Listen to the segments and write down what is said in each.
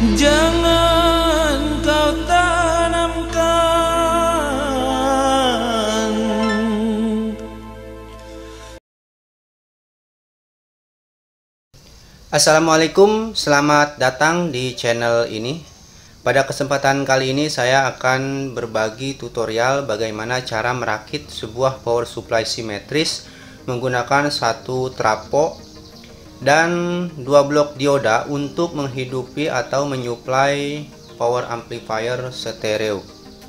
jangan kau tanamkan. Assalamualaikum, selamat datang di channel ini. Pada kesempatan kali ini saya akan berbagi tutorial bagaimana cara merakit sebuah power supply simetris menggunakan satu trapo dan dua blok dioda untuk menghidupi atau menyuplai power amplifier stereo.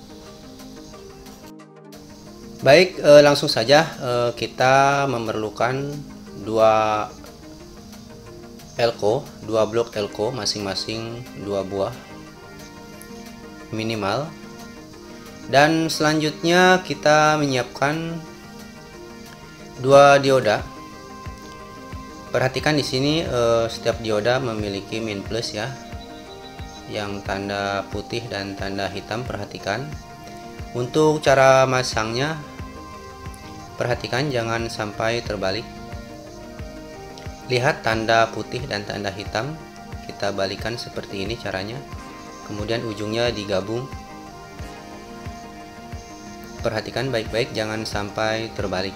Baik, langsung saja kita memerlukan dua blok elko masing-masing 2 buah minimal, dan selanjutnya kita menyiapkan 2 dioda. Perhatikan di sini setiap dioda memiliki min plus ya, yang tanda putih dan tanda hitam. Perhatikan untuk cara masangnya, perhatikan jangan sampai terbalik. Lihat tanda putih dan tanda hitam, kita balikan seperti ini caranya. Kemudian ujungnya digabung. Perhatikan baik-baik jangan sampai terbalik.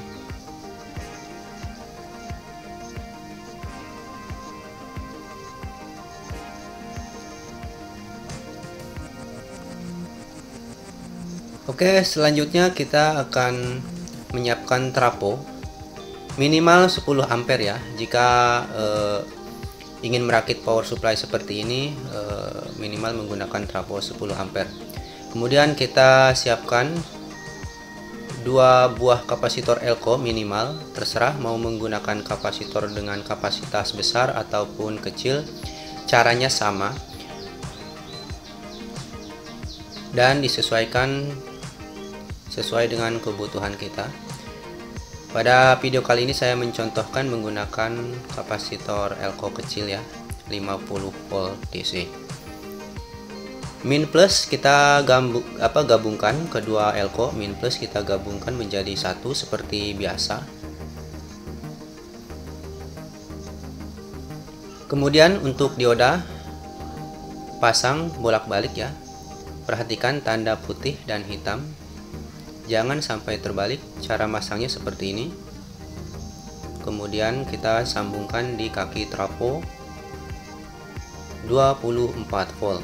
Oke, selanjutnya kita akan menyiapkan trapo minimal 10 ampere ya. Jika ingin merakit power supply seperti ini, minimal menggunakan trapo 10 ampere. Kemudian kita siapkan 2 buah kapasitor elko minimal, terserah mau menggunakan kapasitor dengan kapasitas besar ataupun kecil, caranya sama dan disesuaikan sesuai dengan kebutuhan kita. Pada video kali ini saya mencontohkan menggunakan kapasitor elko kecil ya, 50 volt DC. Min plus kita gabungkan kedua elko, min plus kita gabungkan menjadi satu seperti biasa. Kemudian untuk dioda pasang bolak-balik ya. Perhatikan tanda putih dan hitam, jangan sampai terbalik. Cara masangnya seperti ini. Kemudian kita sambungkan di kaki trapo 24 volt.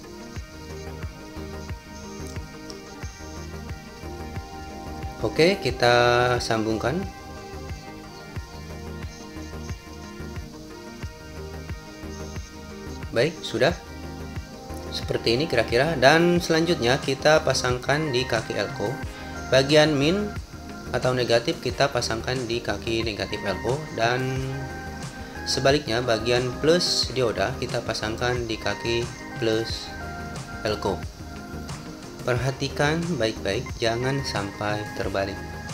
Oke, kita sambungkan. Baik, sudah seperti ini kira-kira. Dan selanjutnya kita pasangkan di kaki elko. Bagian min atau negatif kita pasangkan di kaki negatif elko, dan sebaliknya bagian plus dioda kita pasangkan di kaki plus elko. Perhatikan baik-baik jangan sampai terbalik.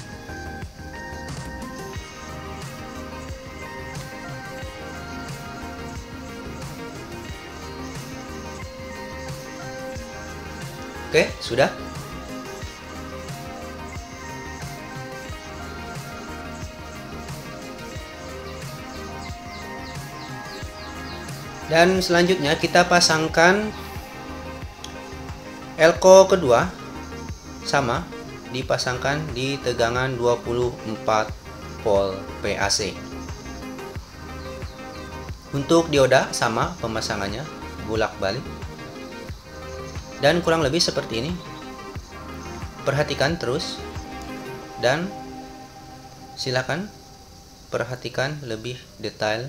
Oke, sudah. Dan selanjutnya kita pasangkan elko kedua, sama dipasangkan di tegangan 24 volt PAC. Untuk dioda sama pemasangannya, bolak-balik dan kurang lebih seperti ini. Perhatikan terus dan silakan perhatikan lebih detail.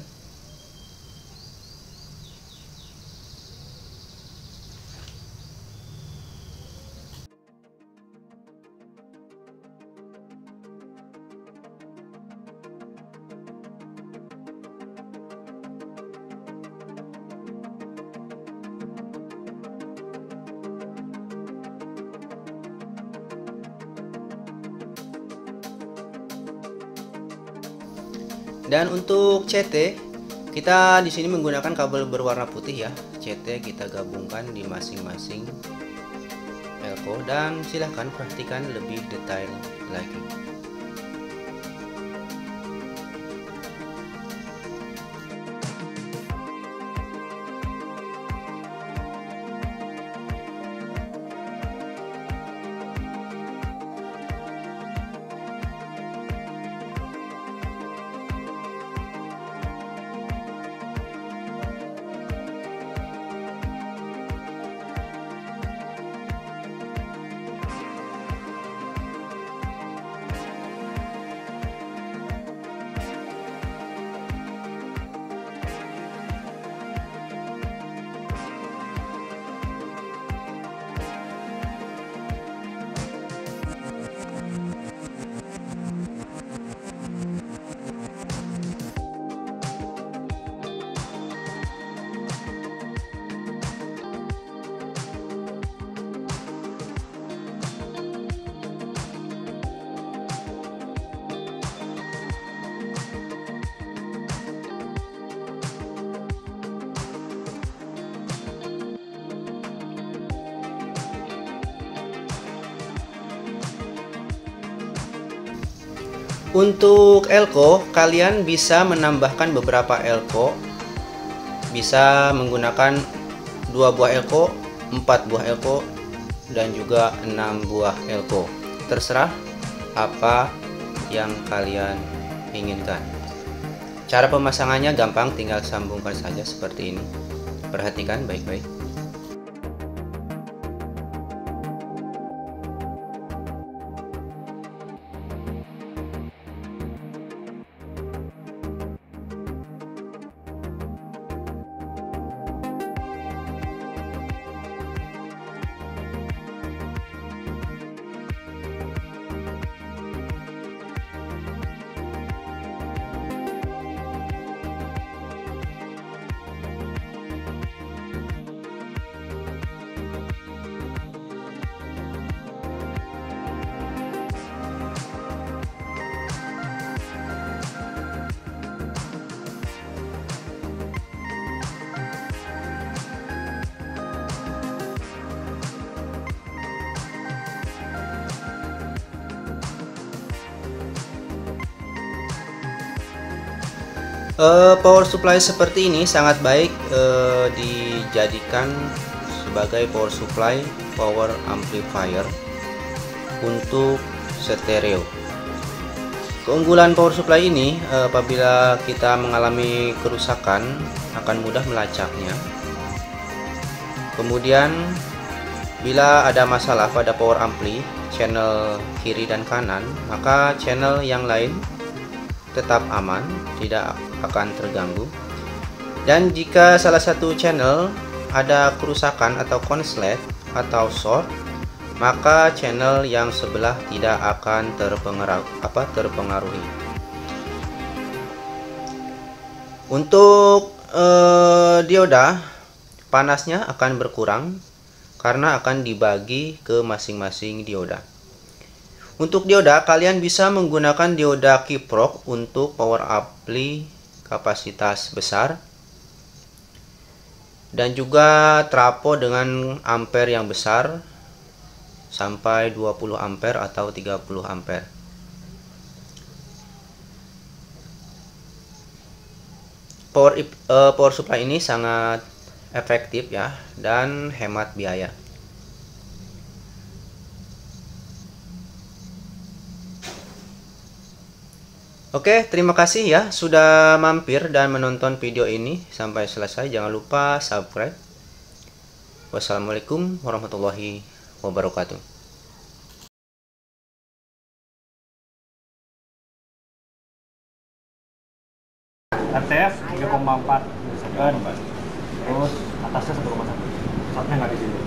Dan untuk CT, kita di sini menggunakan kabel berwarna putih ya. CT kita gabungkan di masing-masing elko, dan silahkan perhatikan lebih detail lagi. Untuk elko, kalian bisa menambahkan beberapa elko. Bisa menggunakan 2 buah elko, 4 buah elko, dan juga 6 buah elko. Terserah apa yang kalian inginkan. Cara pemasangannya gampang, tinggal sambungkan saja seperti ini. Perhatikan baik-baik. Power supply seperti ini sangat baik dijadikan sebagai power supply power amplifier untuk stereo. Keunggulan power supply ini apabila kita mengalami kerusakan akan mudah melacaknya. Kemudian bila ada masalah pada power ampli channel kiri dan kanan, maka channel yang lain tetap aman, tidak akan terganggu. Dan jika salah satu channel ada kerusakan atau konslet atau short, maka channel yang sebelah tidak akan terpengaruhi. Untuk dioda, panasnya akan berkurang karena akan dibagi ke masing-masing dioda. Untuk dioda, kalian bisa menggunakan dioda kiprok untuk power ampli kapasitas besar, dan juga trapo dengan ampere yang besar sampai 20 ampere atau 30 ampere. Power supply ini sangat efektif ya, dan hemat biaya. Oke, terima kasih ya sudah mampir dan menonton video ini sampai selesai. Jangan lupa subscribe. Wassalamualaikum warahmatullahi wabarakatuh. RTF 3,4 sekian, terus atasnya 1,1. Shotnya nggak di sini.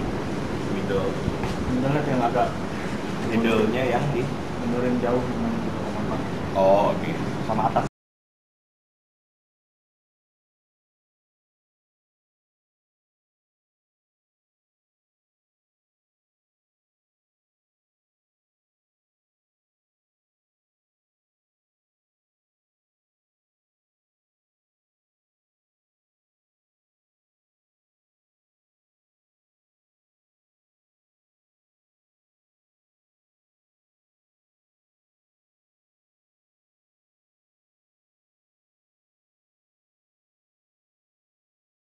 Middle yang agak Middle-nya yang di mundurin jauh dengan 3,4. oh oke. Sama atas.